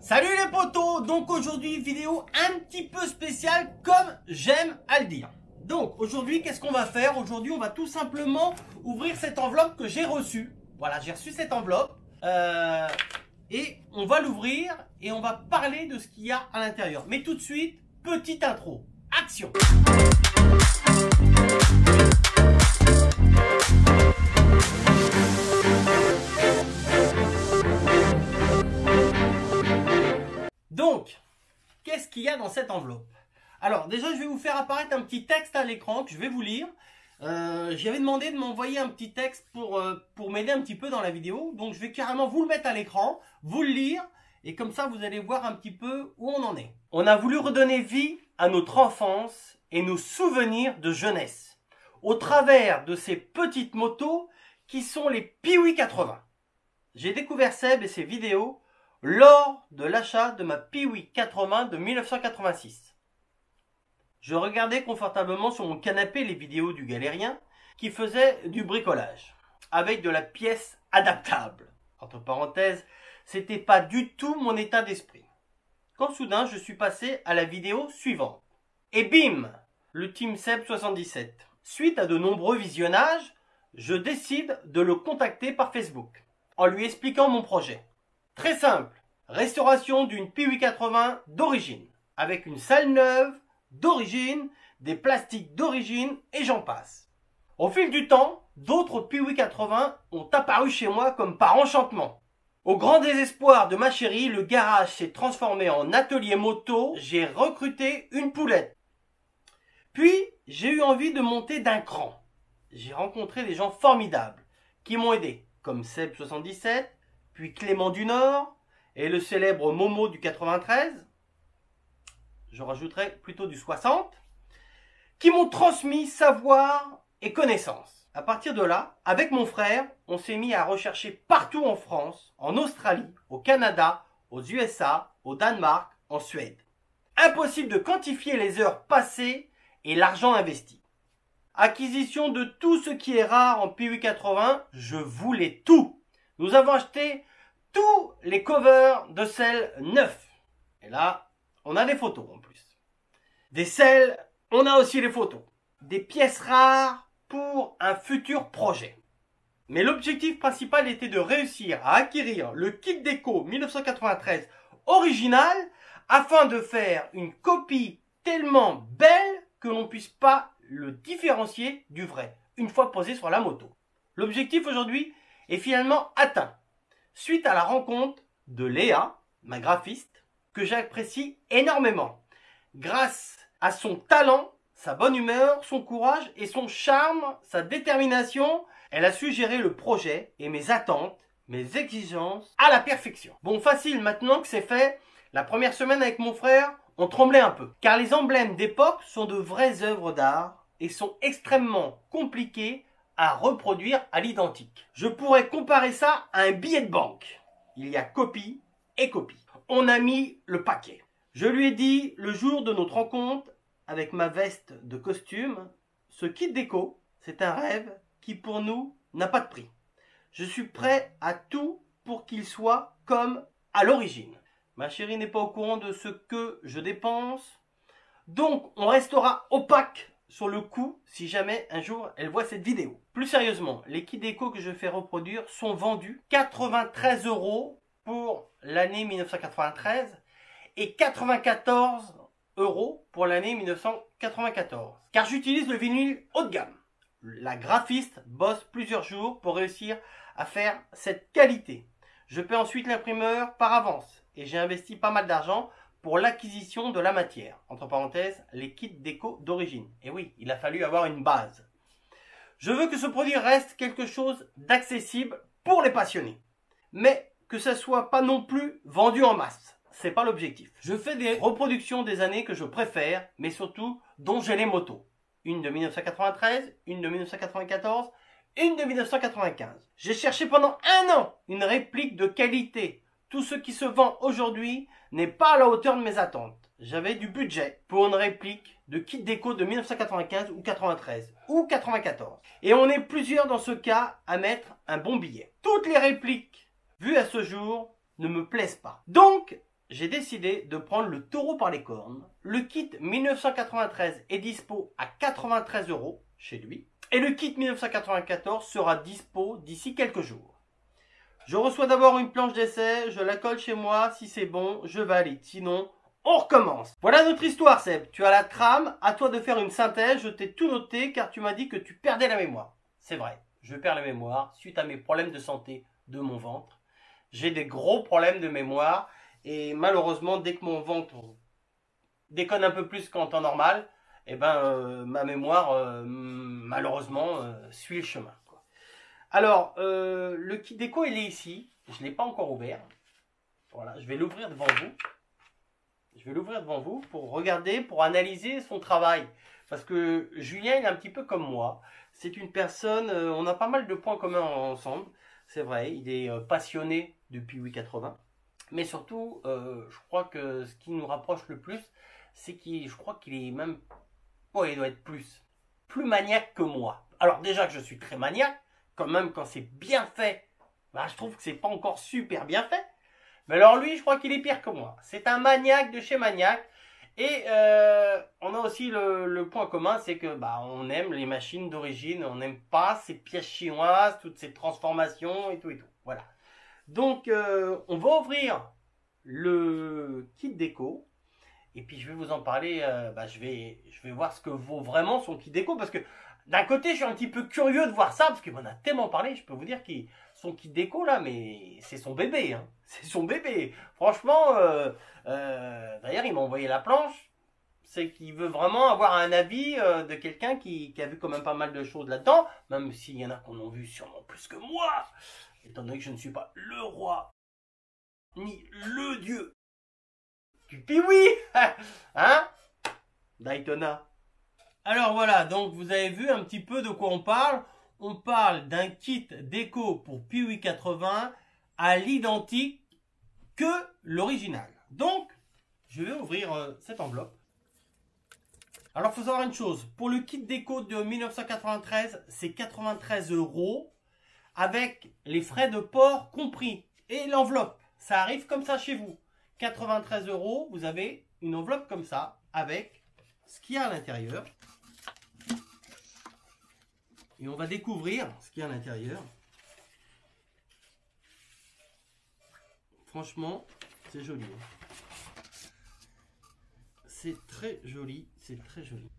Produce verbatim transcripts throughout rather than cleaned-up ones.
Salut les potos. Donc aujourd'hui vidéo un petit peu spéciale comme j'aime à le dire. Donc aujourd'hui qu'est-ce qu'on va faire? Aujourd'hui on va tout simplement ouvrir cette enveloppe que j'ai reçue. Voilà, j'ai reçu cette enveloppe euh, et on va l'ouvrir et on va parler de ce qu'il y a à l'intérieur. Mais tout de suite, petite intro. Action! Donc, qu'est-ce qu'il y a dans cette enveloppe? Alors, déjà, je vais vous faire apparaître un petit texte à l'écran que je vais vous lire. Euh, J'avais demandé de m'envoyer un petit texte pour, euh, pour m'aider un petit peu dans la vidéo. Donc, je vais carrément vous le mettre à l'écran, vous le lire. Et comme ça, vous allez voir un petit peu où on en est. On a voulu redonner vie à notre enfance et nos souvenirs de jeunesse au travers de ces petites motos qui sont les Piwi quatre-vingts. J'ai découvert Seb et ses vidéos lors de l'achat de ma Piwi quatre-vingts de mille neuf cent quatre-vingt-six. Je regardais confortablement sur mon canapé les vidéos du galérien qui faisait du bricolage avec de la pièce adaptable. Entre parenthèses, c'était pas du tout mon état d'esprit. Quand soudain je suis passé à la vidéo suivante. Et bim, le Team Seb soixante-dix-sept. Suite à de nombreux visionnages, je décide de le contacter par Facebook en lui expliquant mon projet. Très simple, restauration d'une Piwi quatre-vingts d'origine, avec une salle neuve d'origine, des plastiques d'origine et j'en passe. Au fil du temps, d'autres Piwi quatre-vingts ont apparu chez moi comme par enchantement. Au grand désespoir de ma chérie, le garage s'est transformé en atelier moto, j'ai recruté une poulette. Puis, j'ai eu envie de monter d'un cran. J'ai rencontré des gens formidables qui m'ont aidé, comme Seb soixante-dix-sept, puis Clément du Nord et le célèbre Momo du quatre-vingt-treize, je rajouterai plutôt du soixante, qui m'ont transmis savoir et connaissances. À partir de là, avec mon frère, on s'est mis à rechercher partout en France, en Australie, au Canada, aux U S A, au Danemark, en Suède. Impossible de quantifier les heures passées et l'argent investi. Acquisition de tout ce qui est rare en Piwi quatre-vingts, je voulais tout. Nous avons acheté tous les covers de selles neufs. Et là, on a des photos en plus. Des selles, on a aussi les photos. Des pièces rares pour un futur projet. Mais l'objectif principal était de réussir à acquérir le kit déco mille neuf cent quatre-vingt-treize original afin de faire une copie tellement belle que l'on puisse pas le différencier du vrai une fois posé sur la moto. L'objectif aujourd'hui est finalement atteint. Suite à la rencontre de Léa, ma graphiste, que j'apprécie énormément. Grâce à son talent, sa bonne humeur, son courage et son charme, sa détermination, elle a su gérer le projet et mes attentes, mes exigences à la perfection. Bon, facile maintenant que c'est fait, la première semaine avec mon frère, on tremblait un peu. Car les emblèmes d'époque sont de vraies œuvres d'art et sont extrêmement compliqués à reproduire à l'identique. Je pourrais comparer ça à un billet de banque. Il y a copie et copie. On a mis le paquet. Je lui ai dit le jour de notre rencontre avec ma veste de costume, ce kit déco, c'est un rêve qui pour nous n'a pas de prix. Je suis prêt à tout pour qu'il soit comme à l'origine. Ma chérie n'est pas au courant de ce que je dépense, donc on restera opaque sur le coup si jamais un jour elle voit cette vidéo. Plus sérieusement, les kits déco que je fais reproduire sont vendus quatre-vingt-treize euros pour l'année mille neuf cent quatre-vingt-treize et quatre-vingt-quatorze euros pour l'année mille neuf cent quatre-vingt-quatorze. Car j'utilise le vinyle haut de gamme. La graphiste bosse plusieurs jours pour réussir à faire cette qualité. Je paie ensuite l'imprimeur par avance et j'ai investi pas mal d'argent pour l'acquisition de la matière. Entre parenthèses, les kits déco d'origine. Et oui, il a fallu avoir une base. Je veux que ce produit reste quelque chose d'accessible pour les passionnés. Mais que ça soit pas non plus vendu en masse. C'est pas l'objectif. Je fais des reproductions des années que je préfère, mais surtout dont j'ai les motos. Une de mille neuf cent quatre-vingt-treize, une de mille neuf cent quatre-vingt-quatorze, une de mille neuf cent quatre-vingt-quinze. J'ai cherché pendant un an une réplique de qualité. Tout ce qui se vend aujourd'hui n'est pas à la hauteur de mes attentes. J'avais du budget pour une réplique de kit déco de mille neuf cent quatre-vingt-quinze ou quatre-vingt-treize ou quatre-vingt-quatorze. Et on est plusieurs dans ce cas à mettre un bon billet. Toutes les répliques vues à ce jour ne me plaisent pas. Donc, j'ai décidé de prendre le taureau par les cornes. Le kit mille neuf cent quatre-vingt-treize est dispo à quatre-vingt-treize euros chez lui. Et le kit mille neuf cent quatre-vingt-quatorze sera dispo d'ici quelques jours. Je reçois d'abord une planche d'essai, je la colle chez moi, si c'est bon, je valide. Sinon, on recommence. Voilà notre histoire, Seb. Tu as la trame, à toi de faire une synthèse. Je t'ai tout noté car tu m'as dit que tu perdais la mémoire. C'est vrai, je perds la mémoire suite à mes problèmes de santé de mon ventre. J'ai des gros problèmes de mémoire et malheureusement, dès que mon ventre déconne un peu plus qu'en temps normal, eh ben, euh, ma mémoire, euh, malheureusement, euh, suit le chemin. Quoi. Alors, euh, le kit déco, il est ici. Je ne l'ai pas encore ouvert. Voilà, je vais l'ouvrir devant vous. Je vais l'ouvrir devant vous pour regarder, pour analyser son travail. Parce que Julien, il est un petit peu comme moi. C'est une personne, euh, on a pas mal de points communs ensemble. C'est vrai, il est euh, passionné de P W quatre-vingts. Mais surtout, euh, je crois que ce qui nous rapproche le plus, c'est qu'il, je crois qu'il est même, oh, il doit être plus, plus maniaque que moi. Alors déjà que je suis très maniaque, quand même quand c'est bien fait, bah, je trouve que c'est pas encore super bien fait. Mais alors lui, je crois qu'il est pire que moi. C'est un maniaque de chez maniaque. Et euh, on a aussi le, le point commun, c'est que bah, on aime les machines d'origine. On n'aime pas ces pièces chinoises, toutes ces transformations et tout et tout. Voilà. Donc, euh, on va ouvrir le kit déco. Et puis, je vais vous en parler. Euh, bah, je, vais, je vais voir ce que vaut vraiment son kit déco. Parce que d'un côté, je suis un petit peu curieux de voir ça. Parce qu'on en a tellement parlé. Je peux vous dire que son kit déco, là, mais c'est son bébé. Hein. C'est son bébé. Franchement, euh, euh, d'ailleurs, il m'a envoyé la planche. C'est qu'il veut vraiment avoir un avis euh, de quelqu'un qui, qui a vu quand même pas mal de choses là-dedans. Même s'il y en a qui en ont vu sûrement plus que moi. Étant donné que je ne suis pas le roi, ni le dieu du Piwi, hein, Daytona. Alors voilà, donc vous avez vu un petit peu de quoi on parle. On parle d'un kit déco pour P W quatre-vingts à l'identique que l'original. Donc, je vais ouvrir euh, cette enveloppe. Alors, il faut savoir une chose. Pour le kit déco de mille neuf cent quatre-vingt-treize, c'est quatre-vingt-treize euros avec les frais de port compris. Et l'enveloppe, ça arrive comme ça chez vous. quatre-vingt-treize euros, vous avez une enveloppe comme ça avec ce qu'il y a à l'intérieur. Et on va découvrir ce qu'il y a à l'intérieur. Franchement, c'est joli. C'est très joli, c'est très joli.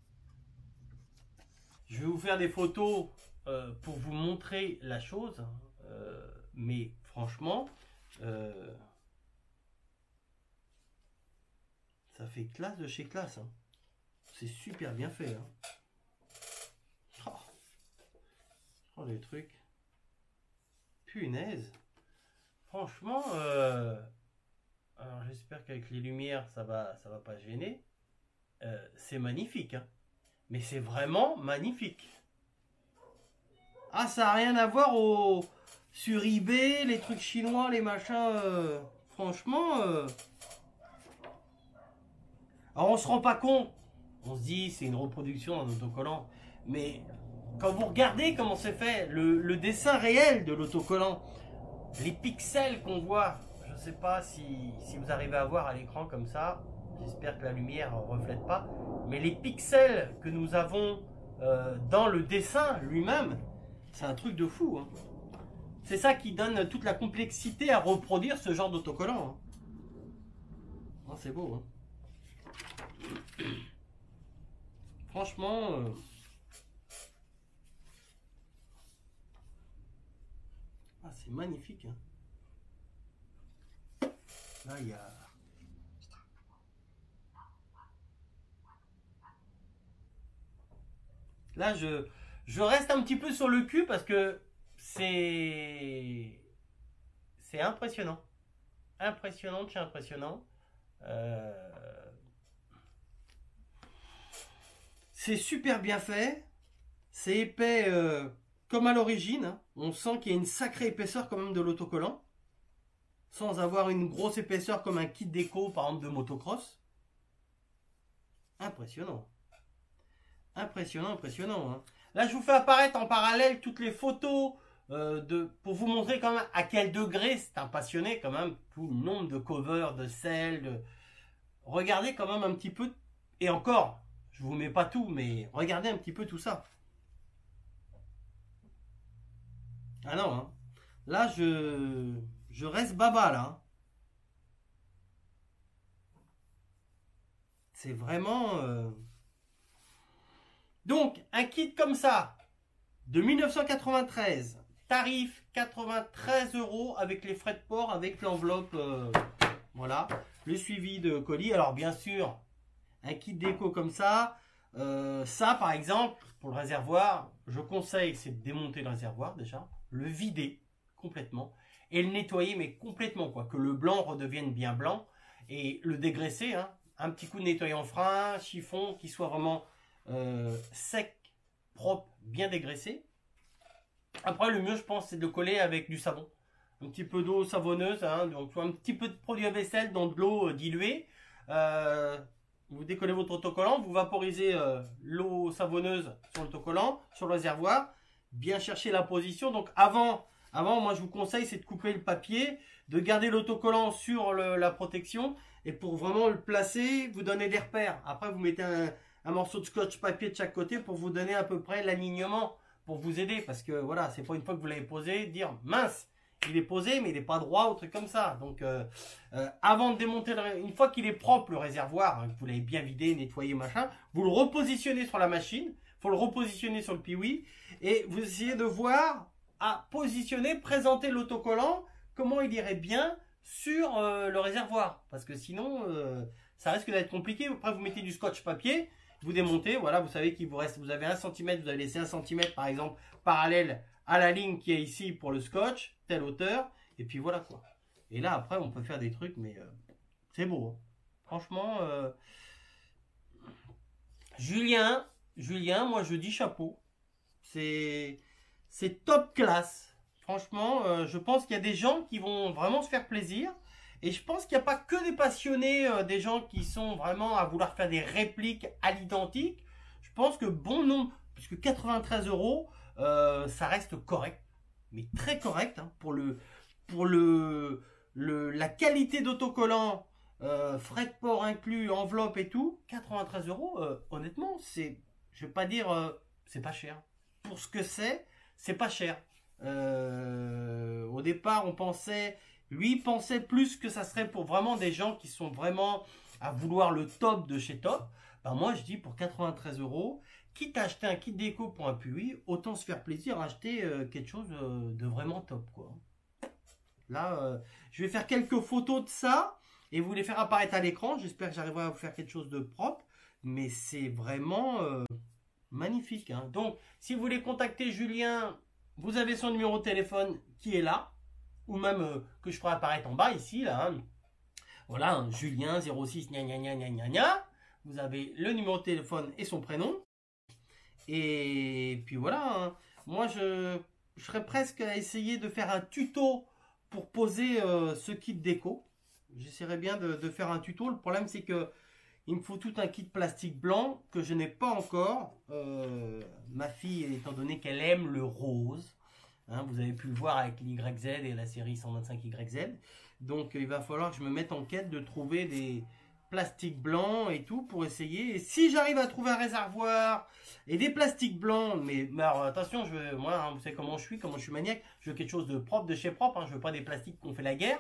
Je vais vous faire des photos euh, pour vous montrer la chose. Euh, mais franchement, euh, ça fait classe de chez classe. Hein. C'est super bien fait. Hein. Oh. Oh, les trucs. Punaise. Franchement, euh, alors j'espère qu'avec les lumières, ça va, ça va pas gêner. Euh, c'est magnifique. Hein. Mais c'est vraiment magnifique. Ah, ça n'a rien à voir au, sur eBay, les trucs chinois, les machins. Euh, franchement. Euh, alors on se rend pas compte. On se dit c'est une reproduction d'un autocollant. Mais quand vous regardez comment c'est fait, le, le dessin réel de l'autocollant, les pixels qu'on voit, je ne sais pas si, si vous arrivez à voir à l'écran comme ça. J'espère que la lumière ne reflète pas. Mais les pixels que nous avons euh, dans le dessin lui-même, c'est un truc de fou. Hein. C'est ça qui donne toute la complexité à reproduire ce genre d'autocollant. Hein. Oh, c'est beau. Hein. Franchement... Euh... Ah, c'est magnifique. Hein. Là, il y a... Là, je, je reste un petit peu sur le cul parce que c'est c'est impressionnant. Impressionnant de chez impressionnant. Euh, c'est super bien fait. C'est épais euh, comme à l'origine. Hein. On sent qu'il y a une sacrée épaisseur quand même de l'autocollant. Sans avoir une grosse épaisseur comme un kit déco par exemple de motocross. Impressionnant. Impressionnant, impressionnant. Hein. Là, je vous fais apparaître en parallèle toutes les photos euh, de, pour vous montrer quand même à quel degré c'est un passionné, quand même, tout le nombre de covers, de sel, de... regardez quand même un petit peu, et encore, je vous mets pas tout, mais regardez un petit peu tout ça. Ah non, hein. Là, je, je reste baba, là. Hein. C'est vraiment... Euh... Donc, un kit comme ça, de mille neuf cent quatre-vingt-treize, tarif quatre-vingt-treize euros avec les frais de port, avec l'enveloppe, euh, voilà, le suivi de colis. Alors, bien sûr, un kit déco comme ça, euh, ça, par exemple, pour le réservoir, je conseille, c'est de démonter le réservoir, déjà, le vider complètement, et le nettoyer, mais complètement, quoi, que le blanc redevienne bien blanc, et le dégraisser, hein, un petit coup de nettoyant frein, chiffon, qui soit vraiment euh, sec, propre, bien dégraissé. Après, le mieux, je pense, c'est de le coller avec du savon. Un petit peu d'eau savonneuse, hein, donc un petit peu de produit à vaisselle dans de l'eau euh, diluée. Euh, vous décollez votre autocollant, vous vaporisez euh, l'eau savonneuse sur l'autocollant, sur le réservoir. Bien chercher la position. Donc avant, avant moi, je vous conseille, c'est de couper le papier, de garder l'autocollant sur le, la protection. Et pour vraiment le placer, vous donnez des repères. Après, vous mettez un, un morceau de scotch papier de chaque côté pour vous donner à peu près l'alignement, pour vous aider. Parce que voilà, c'est pas une fois que vous l'avez posé, dire mince, il est posé, mais il n'est pas droit ou truc comme ça. Donc, euh, euh, avant de démonter, le, une fois qu'il est propre, le réservoir, hein, que vous l'avez bien vidé, nettoyé, machin, vous le repositionnez sur la machine. Il faut le repositionner sur le piwi. Et vous essayez de voir, à positionner, présenter l'autocollant, comment il irait bien sur euh, le réservoir, parce que sinon euh, ça risque d'être compliqué. Après, vous mettez du scotch papier, vous démontez, voilà, vous savez qu'il vous reste, vous avez un centimètre, vous avez laissé un centimètre par exemple parallèle à la ligne qui est ici pour le scotch, telle hauteur, et puis voilà quoi. Et là après on peut faire des trucs, mais euh, c'est beau, hein. Franchement, euh, Julien, Julien, moi je dis chapeau, c'est c'est top classe. Franchement, euh, je pense qu'il y a des gens qui vont vraiment se faire plaisir. Et je pense qu'il n'y a pas que des passionnés, euh, des gens qui sont vraiment à vouloir faire des répliques à l'identique. Je pense que bon nombre, puisque quatre-vingt-treize euros, euh, ça reste correct. Mais très correct, hein, pour, le, pour le, le, la qualité d'autocollant, euh, frais de port inclus, enveloppe et tout. quatre-vingt-treize euros, euh, honnêtement, c'est, je ne vais pas dire, euh, c'est pas cher. Pour ce que c'est, c'est pas cher. Euh, au départ, on pensait, lui pensait plus que ça serait pour vraiment des gens qui sont vraiment à vouloir le top de chez Top. Ben moi, je dis pour quatre-vingt-treize euros, quitte à acheter un kit déco pour un puits, autant se faire plaisir à acheter euh, quelque chose euh, de vraiment top, quoi. Là, euh, je vais faire quelques photos de ça et vous les faire apparaître à l'écran. J'espère que j'arriverai à vous faire quelque chose de propre, mais c'est vraiment euh, magnifique, hein. Donc, si vous voulez contacter Julien, vous avez son numéro de téléphone qui est là, ou même euh, que je ferai apparaître en bas ici, là. Hein. Voilà, hein, Julien zéro six gna gna gna gna gna gna. Vous avez le numéro de téléphone et son prénom. Et puis voilà, hein. Moi je, je serais presque à essayer de faire un tuto pour poser euh, ce kit déco. J'essaierai bien de, de faire un tuto. Le problème c'est que il me faut tout un kit plastique blanc que je n'ai pas encore. Euh, ma fille, étant donné qu'elle aime le rose, hein, vous avez pu le voir avec l'Y Z et la série cent vingt-cinq Y Z. Donc il va falloir que je me mette en quête de trouver des plastiques blancs et tout pour essayer. Et si j'arrive à trouver un réservoir et des plastiques blancs, mais, mais alors, attention, je veux, moi, hein, vous savez comment je suis, comment je suis maniaque, je veux quelque chose de propre, de chez propre, hein, je veux pas des plastiques qu'on fait la guerre.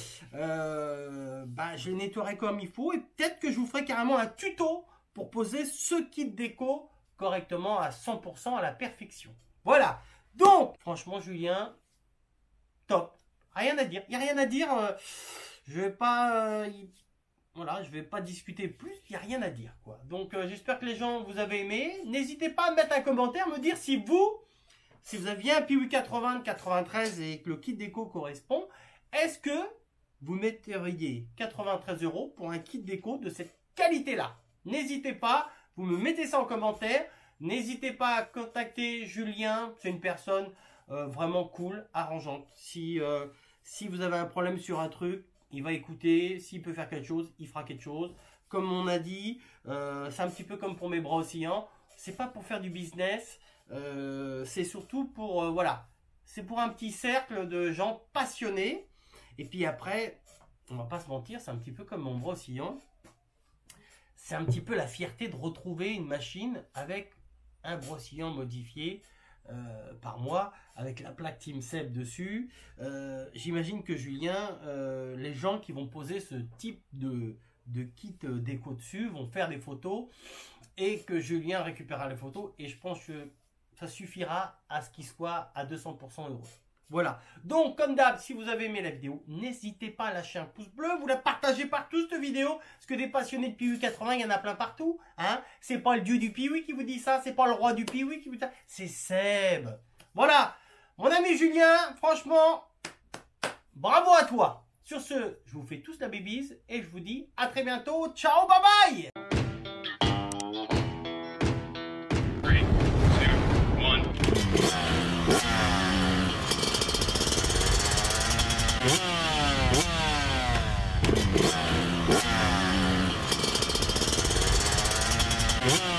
Euh, bah, je les nettoierai comme il faut et peut-être que je vous ferai carrément un tuto pour poser ce kit déco correctement à cent pour cent à la perfection. Voilà. Donc, franchement, Julien, top. Rien à dire. Il n'y a rien à dire. Euh, je vais pas... Euh, Voilà, je vais pas discuter plus, il n'y a rien à dire, quoi. Donc, euh, j'espère que les gens vous avez aimé. N'hésitez pas à mettre un commentaire, me dire si vous, si vous aviez un Piwi quatre-vingts, quatre-vingt-treize et que le kit déco correspond, est-ce que vous metteriez quatre-vingt-treize euros pour un kit déco de cette qualité-là? N'hésitez pas, vous me mettez ça en commentaire. N'hésitez pas à contacter Julien, c'est une personne euh, vraiment cool, arrangeante. Si, euh, si vous avez un problème sur un truc, il va écouter, s'il peut faire quelque chose, il fera quelque chose. Comme on a dit, euh, c'est un petit peu comme pour mes bras oscillants. C'est pas pour faire du business, euh, c'est surtout pour, euh, voilà, c'est pour un petit cercle de gens passionnés. Et puis après, on va pas se mentir, c'est un petit peu comme mon brossillon. C'est un petit peu la fierté de retrouver une machine avec un brossillon modifié euh, par moi, avec la plaque Team Seb dessus. Euh, J'imagine que Julien, euh, les gens qui vont poser ce type de, de kit déco dessus vont faire des photos et que Julien récupérera les photos. Et je pense que ça suffira à ce qu'il soit à deux cents pour cent heureux. Voilà, donc comme d'hab, si vous avez aimé la vidéo, n'hésitez pas à lâcher un pouce bleu, vous la partagez partout cette vidéo, parce que des passionnés de Piwi quatre-vingts, il y en a plein partout, hein. C'est pas le dieu du Piwi qui vous dit ça, c'est pas le roi du Piwi qui vous dit ça, c'est Seb. Voilà, mon ami Julien, franchement, bravo à toi. Sur ce, je vous fais tous la bébise et je vous dis à très bientôt, ciao, bye bye. Three, two, one. Yeah.